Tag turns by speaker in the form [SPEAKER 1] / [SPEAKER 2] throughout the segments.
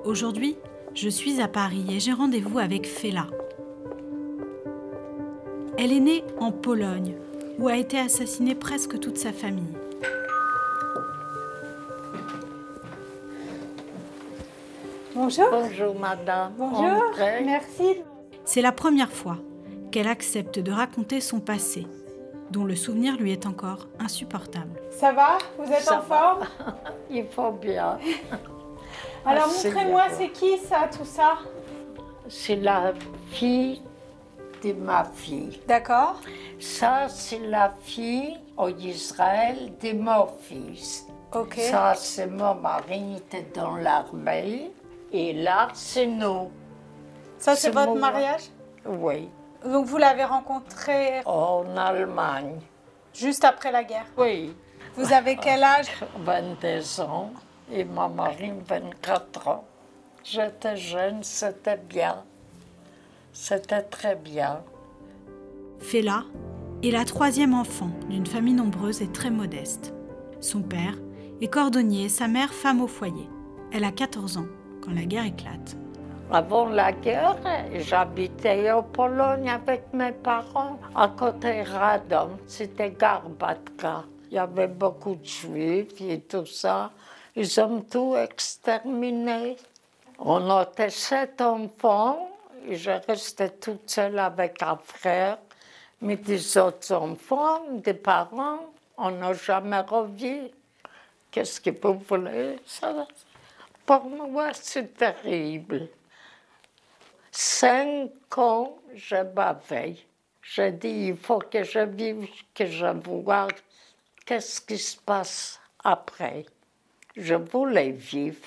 [SPEAKER 1] Aujourd'hui, je suis à Paris et j'ai rendez-vous avec Fela. Elle est née en Pologne, où a été assassinée presque toute sa famille.
[SPEAKER 2] Bonjour.
[SPEAKER 3] Bonjour madame.
[SPEAKER 2] Bonjour,
[SPEAKER 3] Entrez.
[SPEAKER 2] merci.
[SPEAKER 1] C'est la première fois qu'elle accepte de raconter son passé, dont le souvenir lui est encore insupportable.
[SPEAKER 2] Ça va? Vous êtes
[SPEAKER 3] Ça
[SPEAKER 2] en forme?
[SPEAKER 3] Il faut bien.
[SPEAKER 2] Alors
[SPEAKER 3] c'est
[SPEAKER 2] montrez-moi,
[SPEAKER 3] bien.
[SPEAKER 2] c'est qui ça, tout ça?
[SPEAKER 3] C'est la fille de ma fille.
[SPEAKER 2] D'accord.
[SPEAKER 3] Ça, c'est la fille en Israël de mon fils.
[SPEAKER 2] Ok.
[SPEAKER 3] Ça, c'est mon mari, il était dans l'armée. Et là, c'est nous.
[SPEAKER 2] Ça, c'est votre
[SPEAKER 3] mon-
[SPEAKER 2] mariage?
[SPEAKER 3] Oui,
[SPEAKER 2] Donc vous l'avez rencontré
[SPEAKER 3] en Allemagne.
[SPEAKER 2] juste après la guerre.
[SPEAKER 3] Oui,
[SPEAKER 2] Vous avez quel âge?
[SPEAKER 3] 22 ans et mon mari 24 ans. J'étais jeune, c'était bien. C'était très bien.
[SPEAKER 1] Fela est la troisième enfant d'une famille nombreuse et très modeste. Son père est cordonnier et sa mère femme au foyer. Elle a 14 ans quand la guerre éclate.
[SPEAKER 3] Avant la guerre, j'habitais en Pologne avec mes parents, à côté de Radom. C'était Garbatka. Il y avait beaucoup de juifs et tout ça. Ils ont tout exterminé. On était 7 enfants et je restais toute seule avec un frère. Mais des autres enfants, des parents, on n'a jamais revu. Qu'est-ce que vous voulez? Ça, pour moi, c'est terrible. 5 ans, je m'avais. J'ai dit, il faut que je vive, que je vois qu'est-ce qui se passe après. Je voulais vivre.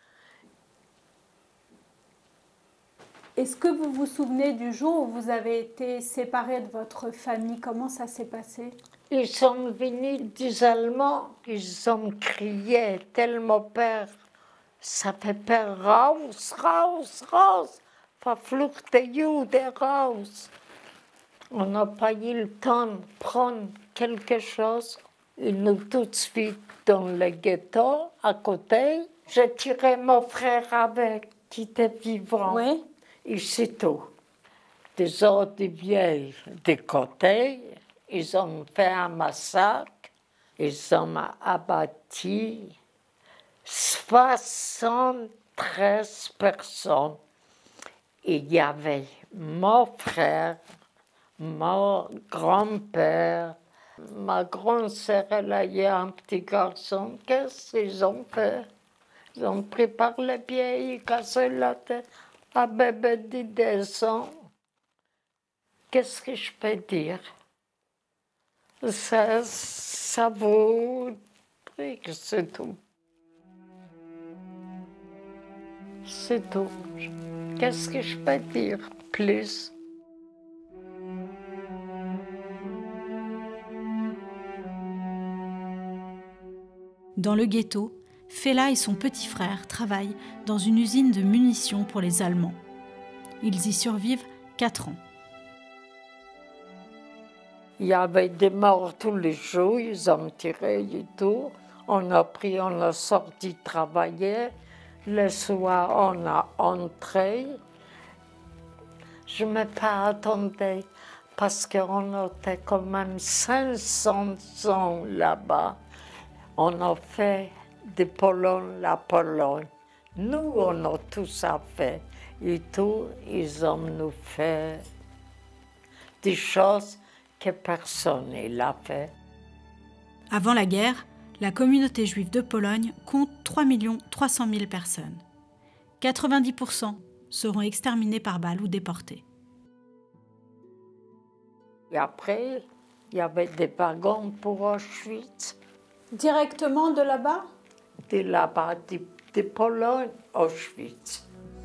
[SPEAKER 2] Est-ce que vous vous souvenez du jour où vous avez été séparés de votre famille? Comment ça s'est passé?
[SPEAKER 3] Ils sont venus des Allemands, ils ont crié tellement peur. Ça fait peur, raus, raus, raus. Verfluchte Jude, raus. On n'a pas eu le temps de prendre quelque chose. Ils nous tout de suite dans le ghetto, à côté. J'ai tiré mon frère avec, qui était vivant.
[SPEAKER 2] Oui.
[SPEAKER 3] Et c'est tout. Des autres des vieilles de côté, ils ont fait un massacre. Ils ont abattu 73 personnes. Et il y avait mon frère, mon grand-père, ma grande-sœur, elle a eu un petit garçon. Qu'est-ce qu'ils ont fait? Ils ont pris par les pieds, ils cassé la tête. Un bébé de 2 ans. Qu'est-ce que je peux dire? Ça vaut, c'est tout. C'est tout. Qu'est-ce que je peux dire plus?
[SPEAKER 1] Dans le ghetto, Fela et son petit frère travaillent dans une usine de munitions pour les Allemands. Ils y survivent 4 ans.
[SPEAKER 3] Il y avait des morts tous les jours, ils ont tiré et tout. On a pris, on a sorti travailler. Le soir, on a entré. Je ne me pas attendais parce qu'on était quand même 500 ans là-bas. On a fait de Pologne la Pologne. Nous, on a tout ça fait. Et tout, ils ont nous fait des choses que personne n'a fait.
[SPEAKER 1] Avant la guerre, la communauté juive de Pologne compte 3 300 000 personnes. 90% seront exterminés par balles ou déportés.
[SPEAKER 3] Et après, il y avait des wagons pour Auschwitz.
[SPEAKER 2] Directement de là-bas?
[SPEAKER 3] De là-bas, de Pologne, Auschwitz.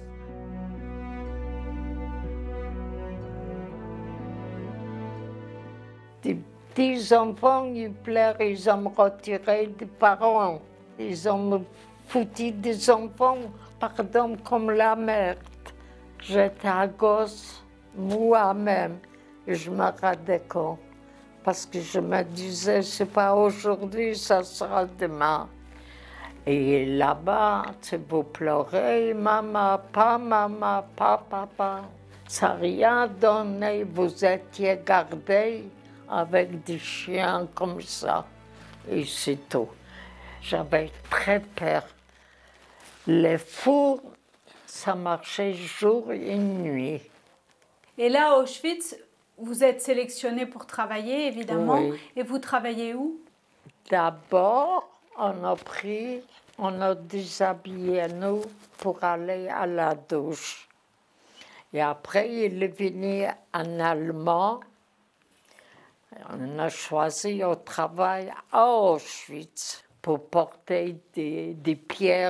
[SPEAKER 3] Des petits enfants, ils pleurent, ils ont retiré des parents. Ils ont foutu des enfants, pardon, comme la merde. J'étais à gauche, moi-même, et je me rendais compte. Parce que je me disais, c'est pas aujourd'hui, ça sera demain. Et là-bas, si vous pleurez, maman, papa, ça n'a rien donné, vous étiez gardé avec des chiens comme ça, et c'est tout. J'avais très peur. Les fours, ça marchait jour et nuit.
[SPEAKER 2] Et là, à Auschwitz, vous êtes sélectionné pour travailler, évidemment.
[SPEAKER 3] Oui.
[SPEAKER 2] Et vous travaillez où?
[SPEAKER 3] D'abord, on a déshabillé nous pour aller à la douche. Et après, il est venu un Allemand. On a choisi au travail à Auschwitz pour porter des pierres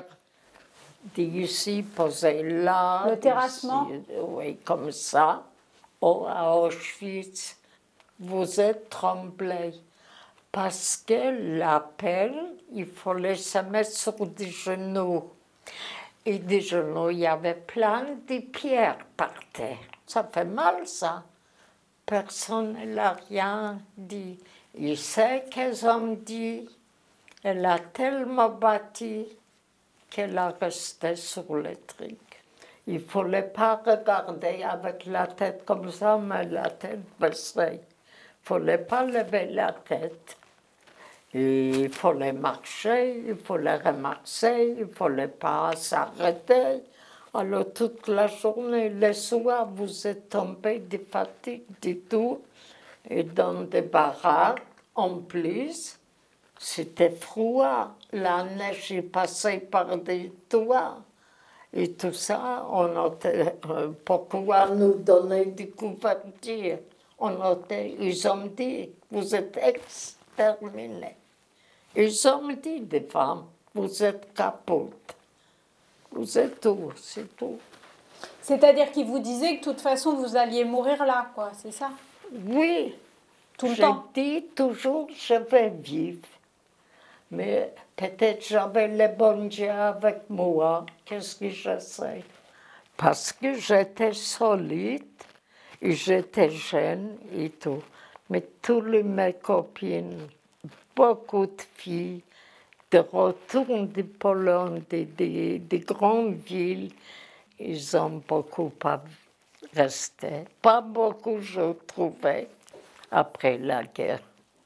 [SPEAKER 3] d'ici, poser là.
[SPEAKER 2] Le terrassement?
[SPEAKER 3] Ici, oui, comme ça. Oh, à Auschwitz, vous êtes tremblés. Parce que la pelle, il fallait se mettre sur des genoux. Et des genoux, il y avait plein de pierres par terre. Ça fait mal, ça. Personne n'a rien dit. Il sait qu'ils ont dit. Elle a tellement battu qu'elle a resté sur le truc. Il ne fallait pas regarder avec la tête comme ça, mais la tête baissée. Il ne fallait pas lever la tête. Et il fallait marcher, il fallait remarcher, il ne fallait pas s'arrêter. Alors toute la journée, le soir, vous êtes tombé de fatigue, de tout. Et dans des baraques, en plus, c'était froid. La neige est passée par des toits. Et tout ça, pourquoi nous donner des couvertures? Ils ont dit, vous êtes exterminés. Ils ont dit des femmes, vous êtes capotes. Vous êtes tout, c'est tout.
[SPEAKER 2] C'est-à-dire qu'ils vous disaient que de toute façon, vous alliez mourir là, quoi, c'est ça?
[SPEAKER 3] Oui.
[SPEAKER 2] Tout le temps?
[SPEAKER 3] Je dis toujours, je vais vivre. Mais peut-être j'avais le bon Dieu avec moi. Qu'est-ce que je sais? Parce que j'étais solide, et j'étais jeune et tout. Mais toutes mes copines, beaucoup de filles, de retour de Pologne, des grandes villes, ils ont beaucoup pas resté. Pas beaucoup, je trouvais, après la guerre.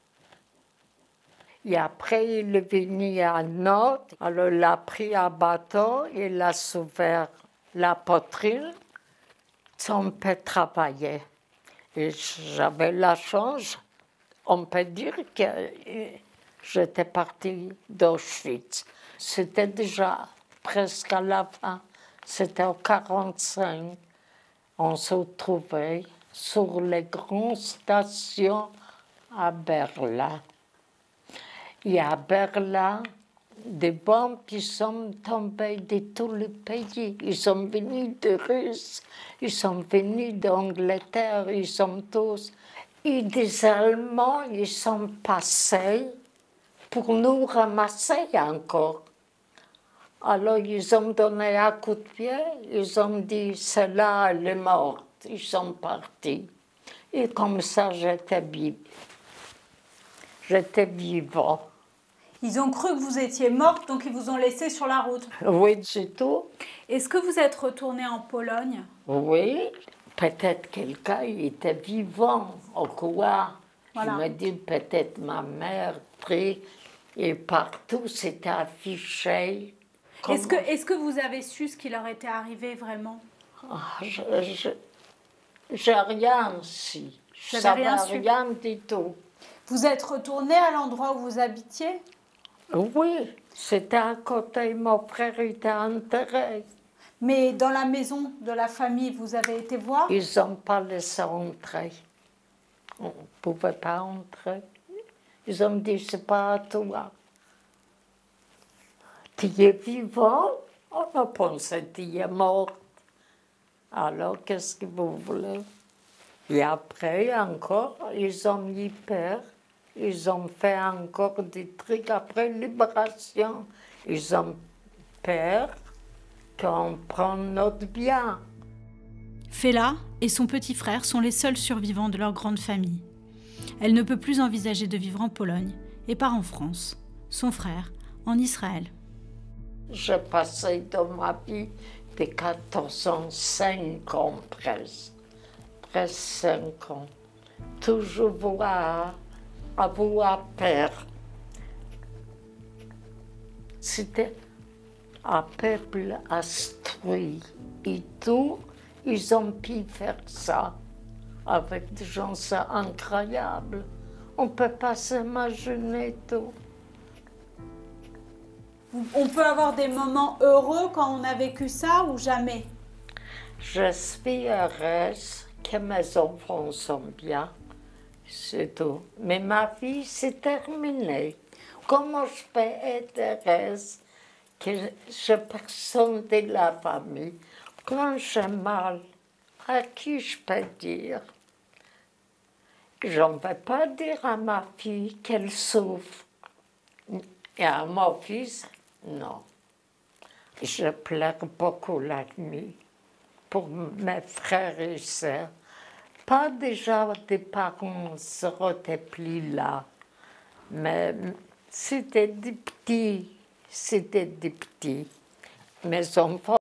[SPEAKER 3] Et après, il est venu à Nord, alors il a pris un bateau, il a ouvert la poitrine, on peut travailler. Et j'avais la chance, on peut dire que j'étais partie d'Auschwitz. C'était déjà presque à la fin, c'était en 1945. On se trouvait sur les grandes stations à Berlin. Et à Berlin, des bombes qui sont tombées de tous les pays. Ils sont venus de Russes, ils sont venus d'Angleterre, ils sont tous. Et des Allemands, ils sont passés pour nous ramasser encore. Alors ils ont donné un coup de pied, ils ont dit, celle-là, elle est morte. Ils sont partis. Et comme ça, j'étais vivant.
[SPEAKER 2] Ils ont cru que vous étiez morte, donc ils vous ont laissé sur la route.
[SPEAKER 3] Oui, c'est tout.
[SPEAKER 2] Est-ce que vous êtes retourné en Pologne?
[SPEAKER 3] Oui, peut-être quelqu'un était vivant au coin.
[SPEAKER 2] Voilà.
[SPEAKER 3] Je me dis peut-être ma mère, et partout c'était affiché.
[SPEAKER 2] Est-ce que vous avez su ce qui leur était arrivé vraiment?
[SPEAKER 3] J'ai rien su. Je ne savais rien du tout.
[SPEAKER 2] Vous êtes retourné à l'endroit où vous habitiez?
[SPEAKER 3] Oui, c'était à côté, mon frère était enterré.
[SPEAKER 2] Mais dans la maison de la famille, vous avez été voir?
[SPEAKER 3] Ils n'ont pas laissé entrer. On ne pouvait pas entrer. Ils ont dit, c'est pas à toi. Tu es vivant? On a pensé que tu es morte. Alors, qu'est-ce que vous voulez? Et après, encore, ils ont eu peur. Ils ont fait encore des trucs après libération. Ils ont peur qu'on prenne notre bien.
[SPEAKER 1] Fela et son petit frère sont les seuls survivants de leur grande famille. Elle ne peut plus envisager de vivre en Pologne et part en France. Son frère, en Israël.
[SPEAKER 3] J'ai passé dans ma vie de 14 ans, 5 ans presque. Presque 5 ans. Toujours avoir peur. C'était un peuple instruit et tout. Ils ont pu faire ça avec des gens incroyables. On ne peut pas s'imaginer tout.
[SPEAKER 2] On peut avoir des moments heureux quand on a vécu ça ou jamais?
[SPEAKER 3] Je suis heureuse que mes enfants sont bien, c'est tout. Mais ma vie, c'est terminé. Comment je peux être heureuse que je personne de la famille? Quand j'ai mal, à qui je peux dire? Je ne vais pas dire à ma fille qu'elle souffre. Et à mon fils, non. Je pleure beaucoup la nuit pour mes frères et sœurs. Pas déjà des parents seraient plus là, mais c'était des petits, Mes enfants